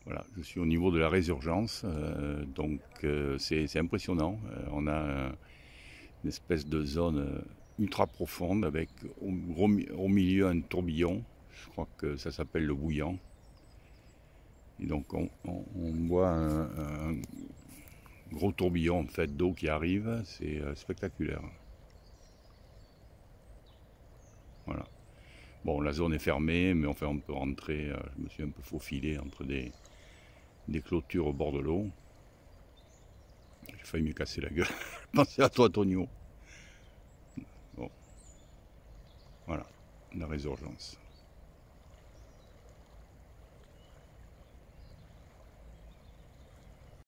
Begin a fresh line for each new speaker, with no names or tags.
Voilà, je suis au niveau de la résurgence, donc c'est impressionnant. On a une espèce de zone ultra profonde avec au milieu un tourbillon. Je crois que ça s'appelle le bouillant. Et donc on voit un gros tourbillon en fait, d'eau qui arrive, c'est spectaculaire. Voilà. Bon, la zone est fermée, mais enfin on peut rentrer. Je me suis un peu faufilé entre des clôtures au bord de l'eau. J'ai failli me casser la gueule. Pensez à toi, Tonio. Bon, voilà, la résurgence.